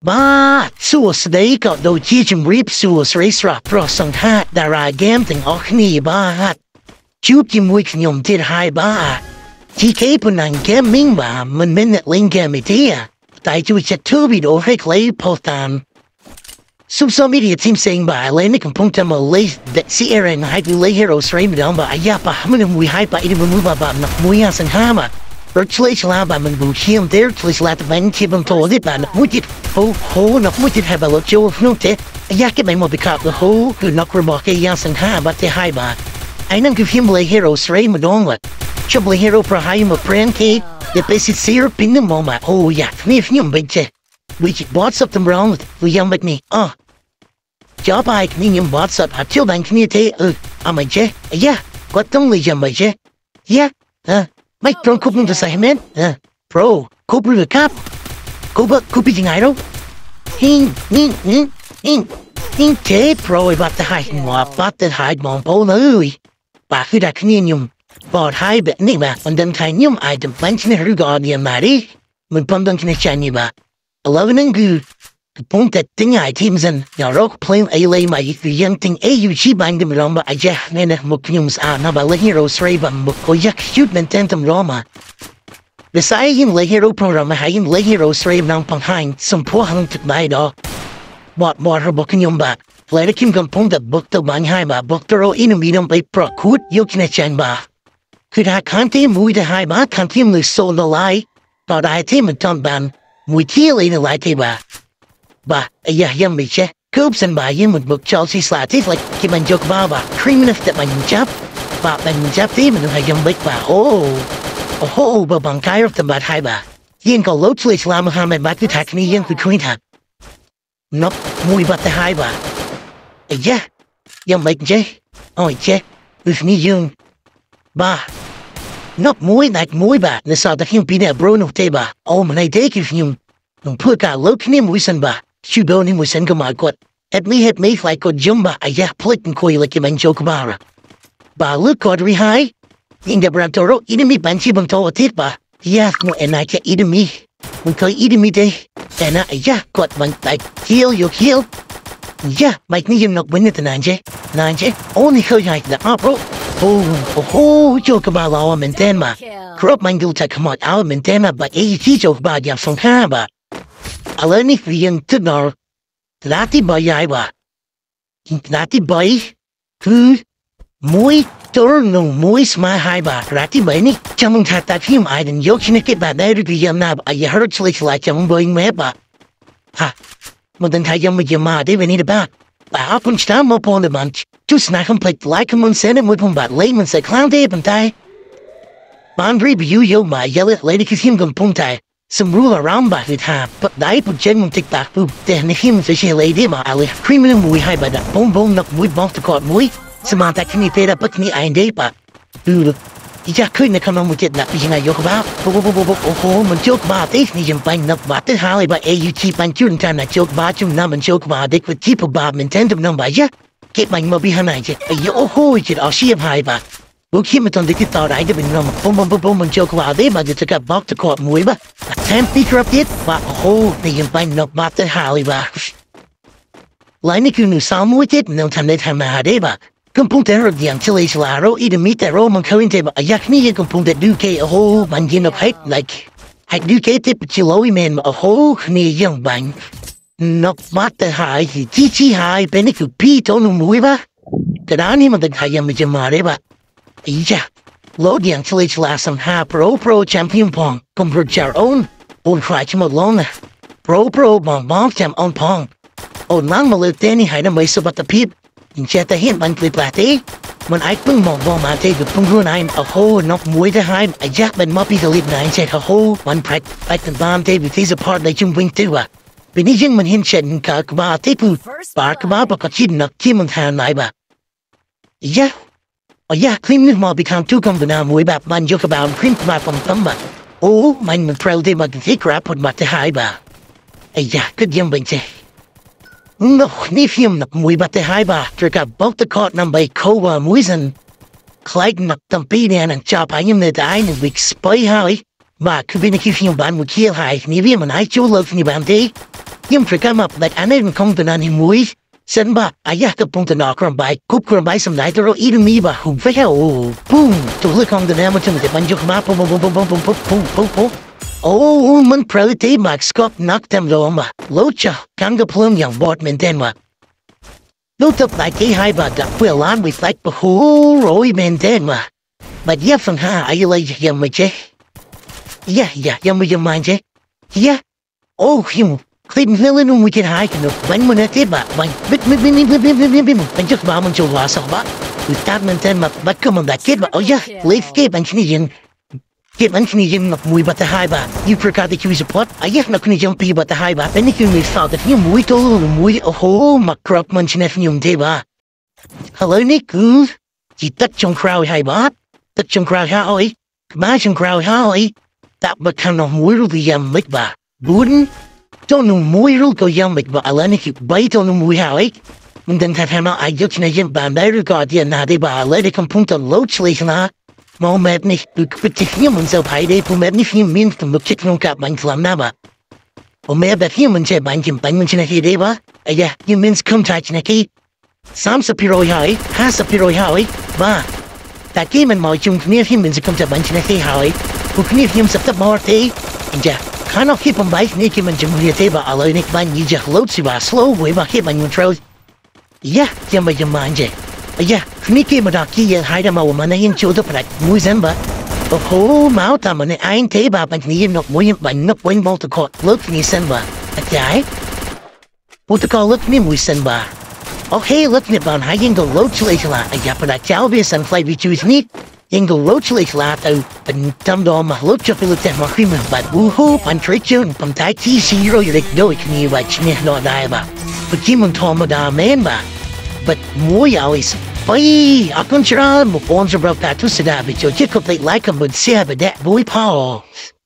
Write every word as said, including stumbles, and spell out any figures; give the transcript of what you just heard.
Ba, soos đấy có đầu chi chùm rip soos race rap pro song hat đà ra game tình ọc ni ba hat. Chụp chùm week nhom tiết hai ba. Chỉ kế bùn nàng game minh ba, mình mình nét lên game tia. Tại chú chất thu bị đồ hạch lấy potan. Social media team saying ba, lấy nè cầm phong tâm ở lấy that si Aaron hai bị lấy hero sray mà ba, ayah ba, mình mùi hai ba, ít mùi ba ba, nọc mùi ha sang ha mà. Virtually la ba mình bù chiêm there tlis la tban chi bang to dit ba mu chit ho ho na mu chit ha ba lo cho no te ya ke bang mo bi ka ho ku nok ro ba ke ya sang ha ba te hai ba ai nang ku him le hero sray ma dong la chub le hero pro hai ma pran ke de basic seer pin the mo ma oh ya ni phim ben che we chit bought something wrong with we young like me ah job ai ni nhum bought up ha til bang ni te uh am che ya got tong le jam ba che ya uh Mày trông cúp được sai men, à, bro, cúp được cap, cúp cúp bị ngay đâu, hin hin hin hin hin thế bro, bắt the hide mà bắt the hide mong bao nơi, bà cứ đặt cái nhung, bỏ hai bệ này mà, mình đem thay nhung ai đem bánh trên hữu gò đi mà đi, mình bấm đăng trên chân như bà, eleven and good, the point that thing I teams in, nhà rock plain a lay mà cái young thing a u chi bang dem lòng bà ai ja nên là một nhung à nó bà lấy hero sray bà một coi yak shoot mình tên tầm Roma. Besides yung lấy hero program hay yung lấy hero sray nang panghain, some po hang thực bài đó. Bọt bọt her bok nhung bà, lấy được kim cầm phong that book tàu bang hai bà, book tàu inu minum bay pro cút yêu kinh chân bà. Cứ đã khán thế mùi để hai bà khán thế mùi solo lại, bảo đại thế mình ton bàn, mùi thiê lấy nó lại thế bà. Ba, yeah, yum me che. Coops and by him with book Chelsea slatted like keep and joke baba. Cream enough that my chap. Ba ben chap team and I yum big ba. Oh, oh, oh, ba bang kai of the bad high ba. Yin go low to Islam Muhammad back to tack me yin between her. Nope, muy but the high ba. Yeah, yum like J. Oh, che, with me young. Ba. Nope, muy like muy ba. Nasa the him be there bro no te ba. Oh, man, I take if you. Nung put ka low can him wisan ba. Chu don him wisan ka magkot. At me had me like ko jumba a ya plit and koi like him and joke bara. Ba look kodri high. In the brantoro enemy banchi bang to atit ba. Yeah, no and I can eat me. We call eat me day. And I ya got bang like heal you heal. Yeah, mike ni him nok win it nanje. Nanje only ho like the opera. Oh, oh, oh, joke about our mentema. Crop mangle ta come out our mentema but a joke ba ya song ha ba. Alani fiyan tunor. Lati boy ai ba. Lati boy. Cứ mối turno mối smile hai ba. Lati boy ni chamung ta ta phim ai den yok ni ke ba dai ri yam na I heard like like chamung boy me ba. Ha. Mo den thai yam me yama de we need about. Ba apun sta mo pon the bunch. Tu snack him plate like him on send him with him ba layman say clown day and die. Bandri bi you yo ma yell it lady kis him gun puntai. Some rule around by the time, but the eye put genuine tick back boo. Then the him fish lady ma ali, creaming and mui high by that bone bone knock mui bonk to caught mui. Some on that can you pay that but me I day but. Dude, you just couldn't come on with it that vision I joke about. Oh, oh, oh, oh, oh, oh, man joke about this, need you find up about the holly by A U cheap and shooting time that joke about you numb and joke about it with cheap about intended number, yeah. Keep my mo behind you. Oh, oh, it all she have high back. Bố khi mà toàn đi tiếp tàu đại cho mình làm bông bông bông bông mình chơi qua đấy màจะกับบอกจะกอดมวยบ้าแทนปีกรับดิว่าโอ้โหนี่ยังไปนกบาดแต่หาเลยบ้าหลายนี่คือหนึ่งสามมวยทิศน้องทำได้ทำมาได้บ้ากุมพุ่งแต่รถอย่างที่เลยสลาโรอีเดมิแต่โรมันเขาอินเทบ้าอยากนี่ยังกุมพุ่งแต่ดูเกโอ้โหมันยินอภัย like ให้ดูเกทิศชิลอยแมนโอ้โหนี่ยังบังนกบาดแต่หายที่ที่หายเป็นนี่คือพี่โตนุ่มมวยบ้าแต่ด้านนี้มันต้องขยันมันจะมาได้บ้าYeah, load yang chile chila some ha pro pro champion pong. Come for jar own. Own cry chim alone. Pro pro bong bong jam on pong. Oh, lang malu tani hide away so but the peep. In chat the hint monthly platy. When I pung mong bong ma take the pungun I'm a whole not mui to hide. I jack but moppy to leave nine said a whole one prac like the bomb day with his apart like you wing to her. Benijing when him shed and cock ba tipu. Bark ba but a chin not Kim and hand liba. Yeah. Oh yeah, clean this mob become two come to now way back man joke about print my from thumba. Oh, mine man proud day but take crap with my te high ba. Hey yeah, good young bing say. No, ni film not way but te high ba. Trick up both the caught number Kowa Muizen. Clyde not dumpy down and chop I am the dine and we spy high. Ma, could be the film ban with kill high, ni him and I show love ni band day. Yum for come up like I didn't come to nani mui. Send ba, ayah to punta na akram by, cook kram by some night or eating me ba who fail. Boom, to look on the namatum with the banjo map, boom, boom, boom, boom, boom, boom, boom, boom. Oh, man, prelate max scop knocked them loma. Locha, kanga plum young boatman denma. Looked up like a high bad that will on with like the whole roy man denma. But yeah, from her, are you like young maje? Yeah, yeah, young with your mind, eh? Yeah. Oh, him. Clean villain we can hide no when when at it but when bit bit bit bit bit bit bit and just mom until last of but with that man ten but come on that kid but oh yeah let's keep and Canadian keep and Canadian not muy but the high bat you forgot that you was a pot I have not Canadian people but the high bat anything we thought that you muy told muy a whole my crop munching at you day hello Nick you touch on crowd high bat touch on crowd how imagine crowd how that but kind of weirdly um like ba wouldn't don't know more go young like but I let you bite on them we have it. And then have him I just na him by my guardian na de ba let it come punta loach like na. Mo med ni du put humans up high day for med ni few means to look chicken on cap man clam na ba. O me bet humans say bang him bang mention he de ba. Yeah, humans come touch na key. Sam sa piro high, has sa piro high, ba. That game and my junk near humans come to mention he high. Who near him sa the morte. And yeah. Kind of keep him by Nicky and Jimmy Taba, I'll nick man, you just load to a slow way back here when you trout. Yeah, Jimmy, your mind, yeah, Nicky Madaki and hide him our money in children, but Muzemba. The whole mouth, I'm an iron table, but you not willing by not wing multi court. Look me, Semba. Okay? What to call look me, Musemba? Oh, hey, look me, man, I can go load to like a yap, but I tell me some flight we choose me. Ingo lochlich lato, and tamdo ma locha pilate makrima, but woohoo, pantrichun, pamtaki zero, you like no it me by chineh no diaba. But Jimon Toma da memba. But more always, bye, I consider mo bonza bro patu sadabi, so you could like a but say, but that boy Paul.